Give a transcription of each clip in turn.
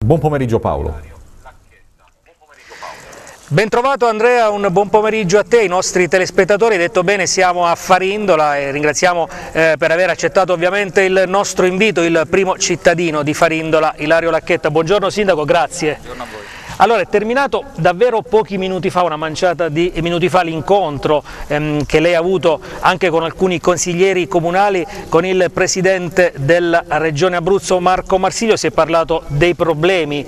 Buon pomeriggio Paolo. Ben trovato Andrea, un buon pomeriggio a te, ai nostri telespettatori. Detto bene, siamo a Farindola e ringraziamo per aver accettato ovviamente il nostro invito il primo cittadino di Farindola, Ilario Lacchetta. Buongiorno Sindaco, grazie. Buongiorno a voi. Allora, è terminato davvero pochi minuti fa, una manciata di minuti fa, l'incontro che lei ha avuto anche con alcuni consiglieri comunali, con il presidente della Regione Abruzzo Marco Marsilio. Si è parlato dei problemi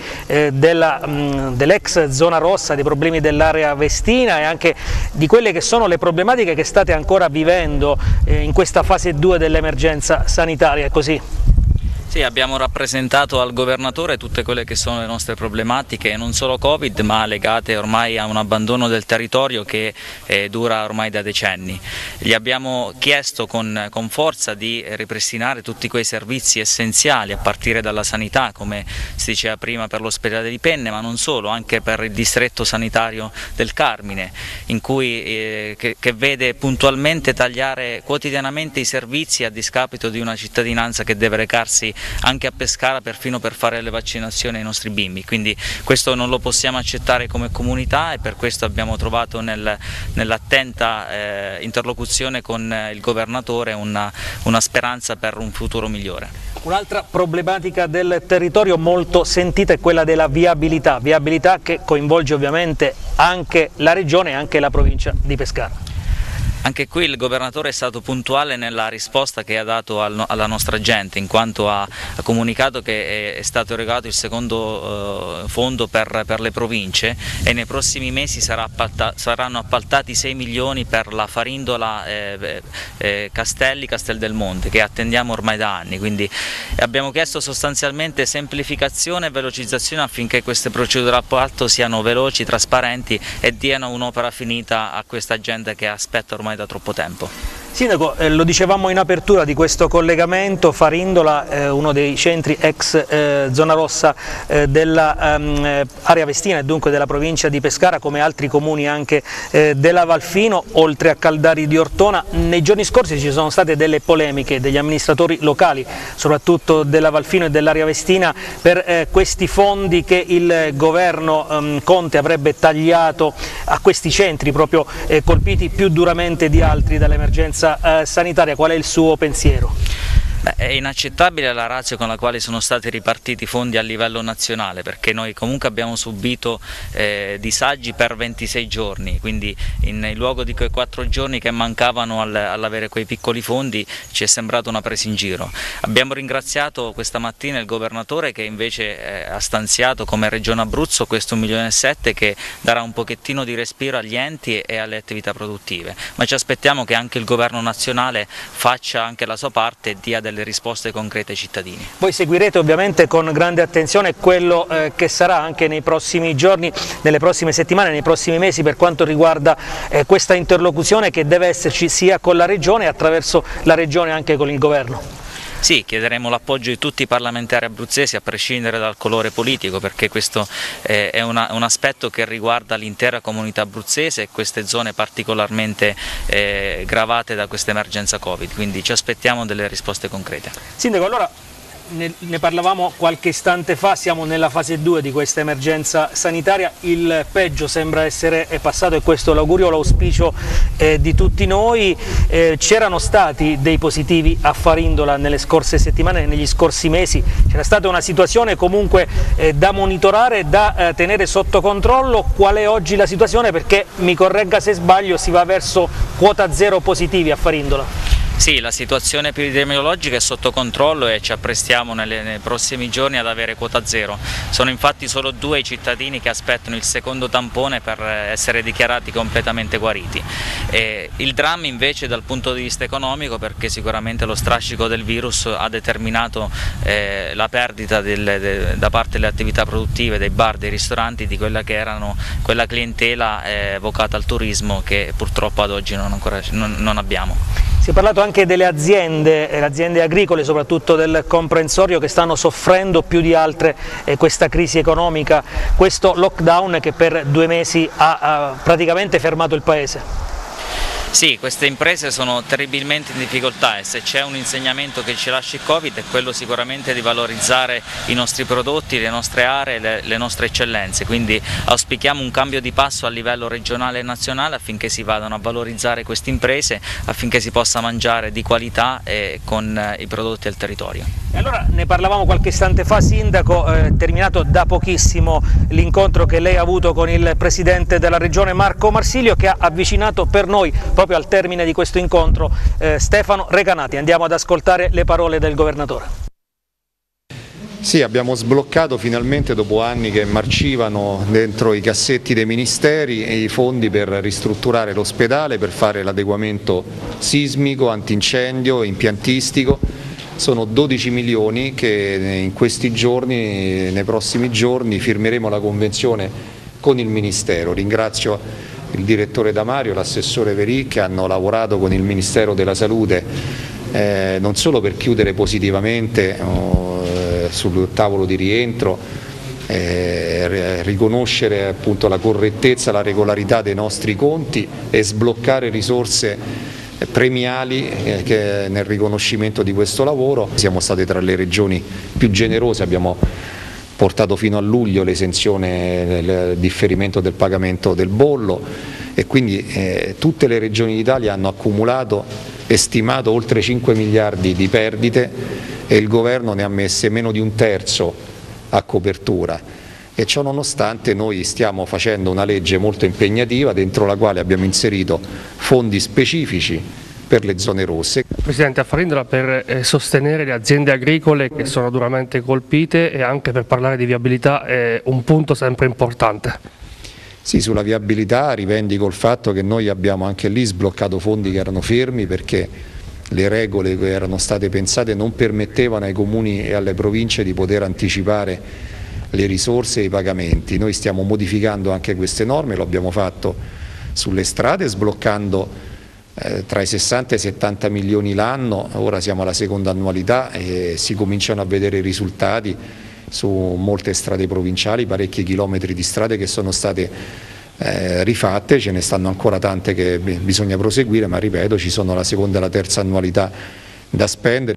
dell'ex zona rossa, dei problemi dell'area vestina e anche di quelle che sono le problematiche che state ancora vivendo in questa fase 2 dell'emergenza sanitaria, è così? Sì, abbiamo rappresentato al governatore tutte quelle che sono le nostre problematiche, non solo Covid, ma legate ormai a un abbandono del territorio che dura ormai da decenni. Gli abbiamo chiesto con forza di ripristinare tutti quei servizi essenziali, a partire dalla sanità, come si diceva prima per l'ospedale di Penne, ma non solo, anche per il distretto sanitario del Carmine, in cui, che vede puntualmente tagliare quotidianamente i servizi a discapito di una cittadinanza che deve recarsi anche a Pescara perfino per fare le vaccinazioni ai nostri bimbi, quindi questo non lo possiamo accettare come comunità e per questo abbiamo trovato nell'attenta interlocuzione con il governatore una speranza per un futuro migliore. Un'altra problematica del territorio molto sentita è quella della viabilità che coinvolge ovviamente anche la regione e anche la provincia di Pescara. Anche qui il governatore è stato puntuale nella risposta che ha dato alla nostra gente, in quanto ha comunicato che è stato erogato il secondo fondo per le province e nei prossimi mesi saranno appaltati 6 milioni per la Farindola Castel del Monte, che attendiamo ormai da anni, quindi abbiamo chiesto sostanzialmente semplificazione e velocizzazione affinché queste procedure d'appalto siano veloci, trasparenti e diano un'opera finita a questa gente che aspetta ormai da troppo tempo. Sindaco, lo dicevamo in apertura di questo collegamento, Farindola, uno dei centri ex zona rossa dell'area vestina e dunque della provincia di Pescara, come altri comuni anche della Valfino, oltre a Caldari di Ortona. Nei giorni scorsi ci sono state delle polemiche degli amministratori locali, soprattutto della Valfino e dell'area vestina, per questi fondi che il governo Conte avrebbe tagliato a questi centri, proprio colpiti più duramente di altri dall'emergenza sanitaria. Qual è il suo pensiero? È inaccettabile la ratio con la quale sono stati ripartiti i fondi a livello nazionale, perché noi comunque abbiamo subito disagi per 26 giorni, quindi in luogo di quei 4 giorni che mancavano all'avere quei piccoli fondi ci è sembrato una presa in giro. Abbiamo ringraziato questa mattina il governatore che invece ha stanziato come Regione Abruzzo questo 1,7 milioni che darà un pochettino di respiro agli enti e alle attività produttive, ma ci aspettiamo che anche il governo nazionale faccia anche la sua parte e dia delle risposte concrete ai cittadini. Voi seguirete ovviamente con grande attenzione quello che sarà anche nei prossimi giorni, nelle prossime settimane, nei prossimi mesi per quanto riguarda questa interlocuzione che deve esserci sia con la Regione e attraverso la Regione anche con il Governo. Sì, chiederemo l'appoggio di tutti i parlamentari abruzzesi a prescindere dal colore politico, perché questo è un aspetto che riguarda l'intera comunità abruzzese e queste zone particolarmente gravate da questa emergenza Covid, quindi ci aspettiamo delle risposte concrete. Sindaco, allora ne parlavamo qualche istante fa, siamo nella fase 2 di questa emergenza sanitaria, il peggio sembra essere passato e questo è l'augurio, l'auspicio di tutti noi. C'erano stati dei positivi a Farindola nelle scorse settimane, negli scorsi mesi, c'era stata una situazione comunque da monitorare, da tenere sotto controllo. Qual è oggi la situazione? Perché, mi corregga se sbaglio, si va verso quota 0 positivi a Farindola. Sì, la situazione epidemiologica è sotto controllo e ci apprestiamo nei prossimi giorni ad avere quota 0. Sono infatti solo 2 i cittadini che aspettano il secondo tampone per essere dichiarati completamente guariti. Il dramma invece dal punto di vista economico, perché sicuramente lo strascico del virus ha determinato la perdita da parte delle attività produttive, dei bar, dei ristoranti, di quella che erano quella clientela vocata al turismo che purtroppo ad oggi non abbiamo. Si è parlato anche delle aziende agricole, soprattutto del comprensorio, che stanno soffrendo più di altre questa crisi economica, questo lockdown che per 2 mesi ha praticamente fermato il paese. Sì, queste imprese sono terribilmente in difficoltà e se c'è un insegnamento che ci lascia il Covid è quello sicuramente di valorizzare i nostri prodotti, le nostre aree, le nostre eccellenze, quindi auspichiamo un cambio di passo a livello regionale e nazionale affinché si vadano a valorizzare queste imprese, affinché si possa mangiare di qualità e con i prodotti del territorio. E allora ne parlavamo qualche istante fa, Sindaco, terminato da pochissimo l'incontro che lei ha avuto con il Presidente della Regione Marco Marsilio, che ha avvicinato per noi proprio al termine di questo incontro Stefano Recanati. Andiamo ad ascoltare le parole del Governatore. Sì, abbiamo sbloccato finalmente, dopo anni che marcivano dentro i cassetti dei ministeri, i fondi per ristrutturare l'ospedale, per fare l'adeguamento sismico, antincendio, impiantistico. Sono 12 milioni che in questi giorni, nei prossimi giorni, firmeremo la convenzione con il Ministero. Ringrazio il direttore Damario, l'assessore Verì, che hanno lavorato con il Ministero della Salute non solo per chiudere positivamente sul tavolo di rientro, riconoscere appunto la correttezza, la regolarità dei nostri conti e sbloccare risorse premiali nel riconoscimento di questo lavoro. Siamo state tra le regioni più generose, abbiamo portato fino a luglio l'esenzione, il differimento del pagamento del bollo e quindi tutte le regioni d'Italia hanno accumulato e stimato oltre 5 miliardi di perdite e il Governo ne ha messe meno di un terzo a copertura. E ciò nonostante noi stiamo facendo una legge molto impegnativa dentro la quale abbiamo inserito fondi specifici per le zone rosse. Presidente, a Farindola, per sostenere le aziende agricole che sono duramente colpite e anche per parlare di viabilità è un punto sempre importante. Sì, sulla viabilità rivendico il fatto che noi abbiamo anche lì sbloccato fondi che erano fermi perché le regole che erano state pensate non permettevano ai comuni e alle province di poter anticipare le risorse e i pagamenti. Noi stiamo modificando anche queste norme, lo abbiamo fatto sulle strade sbloccando tra i 60 e i 70 milioni l'anno, ora siamo alla seconda annualità e si cominciano a vedere i risultati su molte strade provinciali, parecchi chilometri di strade che sono state rifatte, ce ne stanno ancora tante che bisogna proseguire, ma ripeto, ci sono la seconda e la terza annualità da spendere.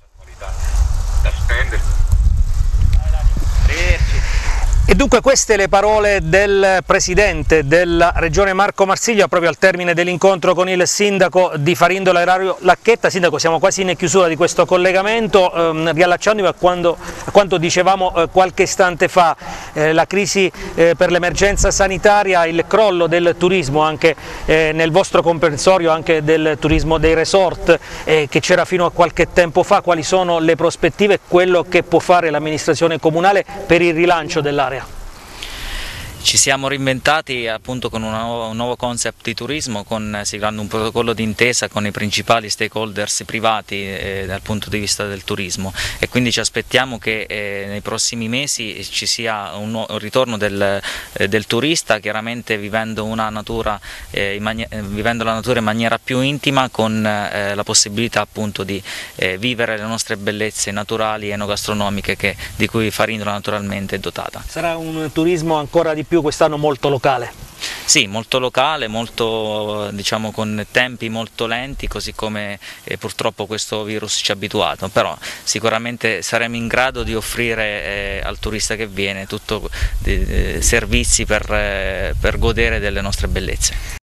E dunque queste le parole del Presidente della Regione Marco Marsilio proprio al termine dell'incontro con il Sindaco di Farindola Erario Lacchetta. Sindaco, siamo quasi in chiusura di questo collegamento, riallacciandomi a quanto dicevamo qualche istante fa, la crisi per l'emergenza sanitaria, il crollo del turismo anche nel vostro comprensorio, anche del turismo dei resort che c'era fino a qualche tempo fa. Quali sono le prospettive e quello che può fare l'amministrazione comunale per il rilancio dell'area? Ci siamo reinventati appunto con un nuovo concept di turismo, siglando un protocollo d'intesa con i principali stakeholders privati dal punto di vista del turismo e quindi ci aspettiamo che nei prossimi mesi ci sia un ritorno del turista, chiaramente vivendo la natura in maniera più intima, con la possibilità appunto di vivere le nostre bellezze naturali e enogastronomiche di cui Farindola naturalmente è dotata. Sarà un turismo ancora di più quest'anno molto locale? Sì, molto locale, molto, diciamo, con tempi molto lenti, così come purtroppo questo virus ci ha abituato, però sicuramente saremo in grado di offrire al turista che viene servizi per godere delle nostre bellezze.